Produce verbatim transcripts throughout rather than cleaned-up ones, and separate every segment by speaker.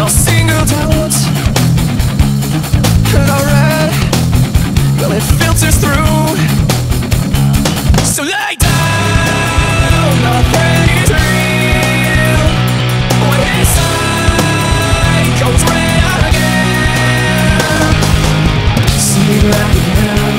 Speaker 1: no single doubt that I read, well, it filters through. So lay down, nothing is real when inside goes red again. See right again.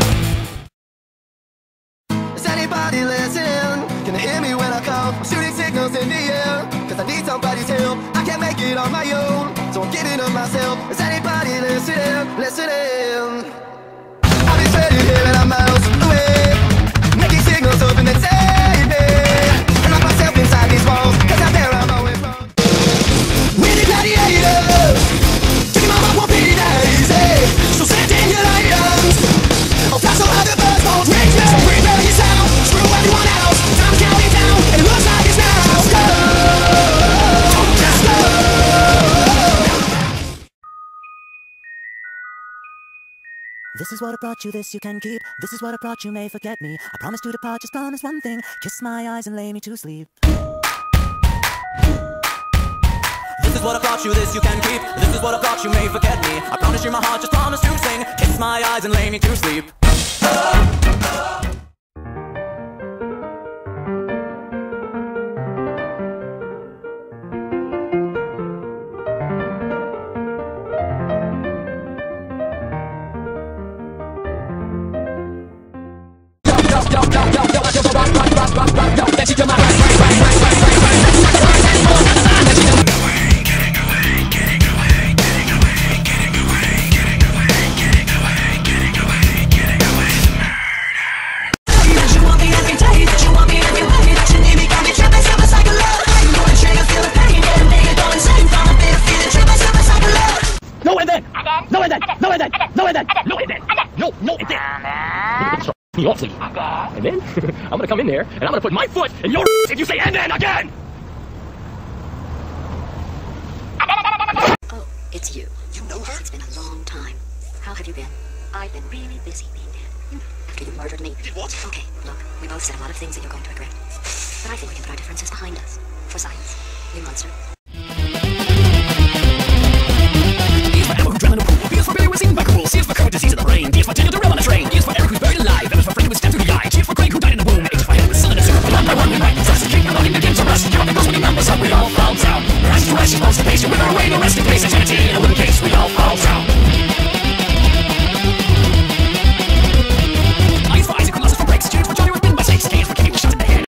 Speaker 1: Is anybody listening? Can you hear me when I call? I'm shooting signals in the air, cause I need somebody's help. I can't make it on my own, so I'm giving up myself. Is anybody listening? Listening? I've been sitting here and I'm miles away, making signals up and then save me. I lock myself inside these walls, cause out there I'm always wrong. We're the gladiators, taking my heart won't be that easy. So send in your lions, I'll fly so high the birds won't reach me. So prepare yourself, screw everyone else. Time counting down, and it looks like it's now. Just go, just go.
Speaker 2: This is what I brought you, this you can keep. This is what I brought you, may forget me. I promise to depart, just promise one thing. Kiss my eyes and lay me to sleep.
Speaker 3: This is what I brought you, this you can keep. This is what I brought you, may forget me. I promise you my heart, just promise to sing. Kiss my eyes and lay me to sleep.
Speaker 4: No and then! No and then! No and then! No and then! No and then! No, no and then! Me awfully. And then, I'm gonna come in there, and I'm gonna put my foot in your if you say and then again!
Speaker 5: Oh, it's you. You know her? It's been a long time. How have you been? I've been really busy being dead. After you murdered me.
Speaker 4: Did what?
Speaker 5: Okay, look, we both said a lot of things that you're going to regret. But I think we can put our differences behind us. For science. You monster.